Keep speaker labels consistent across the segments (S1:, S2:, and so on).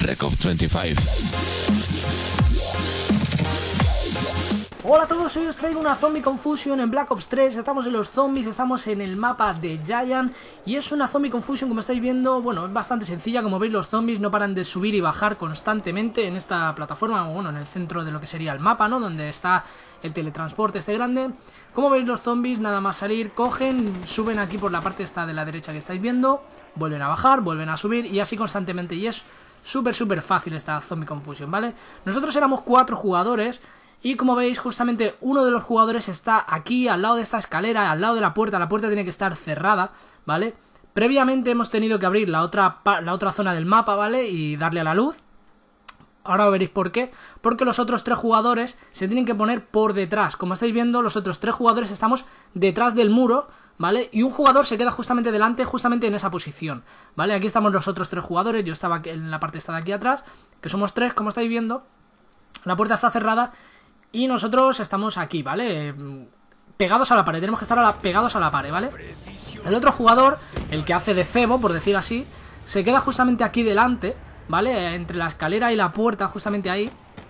S1: Rekov 25.
S2: Hola a todos, hoy os traigo una Zombie Confusion en Black Ops 3, estamos en los zombies, estamos en el mapa de Giant y es una Zombie Confusion, como estáis viendo, bueno, es bastante sencilla. Como veis, los zombies no paran de subir y bajar constantemente en esta plataforma, bueno, en el centro de lo que sería el mapa, ¿no? Donde está el teletransporte este grande. Como veis, los zombies nada más salir, cogen, suben aquí por la parte esta de la derecha que estáis viendo, vuelven a bajar, vuelven a subir y así constantemente, y es súper fácil esta Zombie Confusion, ¿vale? Nosotros éramos 4 jugadores. Y como veis, justamente uno de los jugadores está aquí, al lado de esta escalera, al lado de la puerta tiene que estar cerrada, ¿vale? Previamente hemos tenido que abrir la otra zona del mapa, ¿vale? Y darle a la luz. Ahora veréis por qué. Porque los otros 3 jugadores se tienen que poner por detrás. Como estáis viendo, los otros 3 jugadores estamos detrás del muro, ¿vale? Y un jugador se queda justamente delante, justamente en esa posición, ¿vale? Aquí estamos los otros 3 jugadores, yo estaba en la parte esta de aquí atrás, que somos 3, como estáis viendo. La puerta está cerrada y nosotros estamos aquí, ¿vale? Pegados a la pared, tenemos que estar pegados a la pared, ¿vale? El otro jugador, el que hace de cebo, por decir así, se queda justamente aquí delante, ¿vale? Entre la escalera y la puerta, justamente ahí.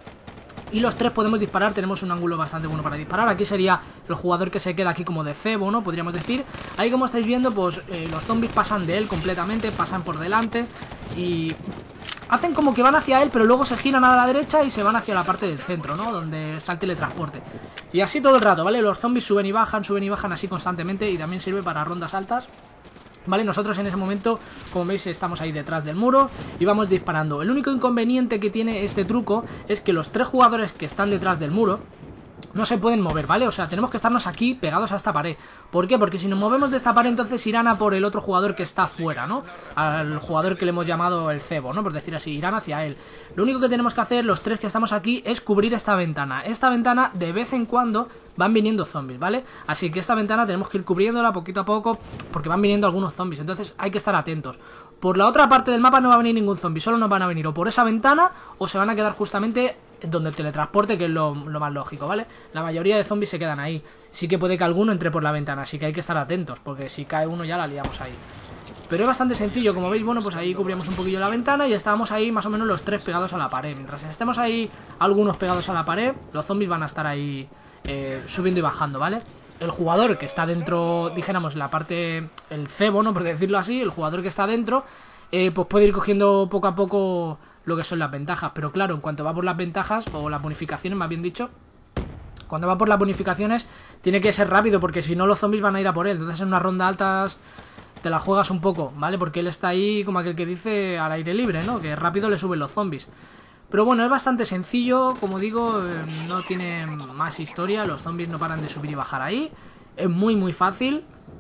S2: Y los 3 podemos disparar, tenemos un ángulo bastante bueno para disparar. Aquí sería el jugador que se queda aquí como de cebo, ¿no? Podríamos decir. Ahí, como estáis viendo, pues los zombies pasan de él completamente, pasan por delante y hacen como que van hacia él, pero luego se giran a la derecha y se van hacia la parte del centro, ¿no? Donde está el teletransporte. Y así todo el rato, ¿vale? Los zombies suben y bajan así constantemente, y también sirve para rondas altas, ¿vale? Nosotros en ese momento, como veis, estamos ahí detrás del muro y vamos disparando. El único inconveniente que tiene este truco es que los 3 jugadores que están detrás del muro no se pueden mover, ¿vale? O sea, tenemos que estarnos aquí pegados a esta pared. ¿Por qué? Porque si nos movemos de esta pared, entonces irán a por el otro jugador que está afuera, ¿no? Al jugador que le hemos llamado el cebo, ¿no? Por decir así, irán hacia él. Lo único que tenemos que hacer, los 3 que estamos aquí, es cubrir esta ventana. Esta ventana, de vez en cuando, van viniendo zombies, ¿vale? Así que esta ventana tenemos que ir cubriéndola poquito a poco, porque van viniendo algunos zombies. Entonces hay que estar atentos. Por la otra parte del mapa no va a venir ningún zombie, solo nos van a venir o por esa ventana o se van a quedar justamente donde el teletransporte, que es lo más lógico, ¿vale? La mayoría de zombies se quedan ahí. Sí que puede que alguno entre por la ventana, así que hay que estar atentos, porque si cae uno ya la liamos ahí. Pero es bastante sencillo, como veis, bueno, pues ahí cubríamos un poquillo la ventana y estábamos ahí más o menos los 3 pegados a la pared. Mientras estemos ahí algunos pegados a la pared, los zombies van a estar ahí subiendo y bajando, ¿vale? El jugador que está dentro, dijéramos, la parte, el cebo, ¿no? Por decirlo así, el jugador que está dentro, pues puede ir cogiendo poco a poco lo que son las ventajas. Pero claro, en cuanto va por las ventajas, o las bonificaciones más bien dicho, cuando va por las bonificaciones tiene que ser rápido, porque si no los zombies van a ir a por él. Entonces en una ronda altas te la juegas un poco, ¿vale? Porque él está ahí como aquel que dice al aire libre, ¿no? Que rápido le suben los zombies. Pero bueno, es bastante sencillo, como digo, no tiene más historia, los zombies no paran de subir y bajar ahí. Es muy fácil.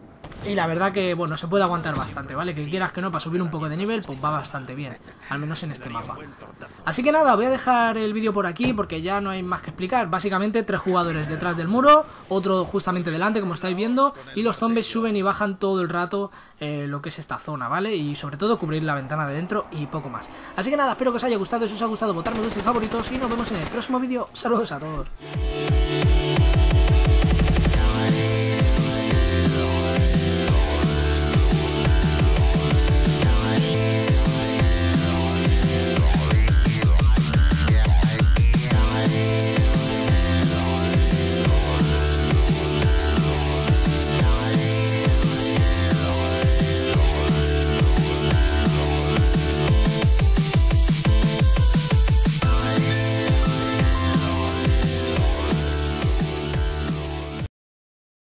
S2: Y la verdad que, bueno, se puede aguantar bastante, ¿vale? Que quieras que no, para subir un poco de nivel, pues va bastante bien. Al menos en este mapa. Así que nada, voy a dejar el vídeo por aquí porque ya no hay más que explicar. Básicamente 3 jugadores detrás del muro, otro justamente delante, como estáis viendo, y los zombies suben y bajan todo el rato lo que es esta zona, ¿vale? Y sobre todo cubrir la ventana de dentro y poco más. Así que nada, espero que os haya gustado. Si os ha gustado, votadme vuestros favoritos y nos vemos en el próximo vídeo. Saludos a todos.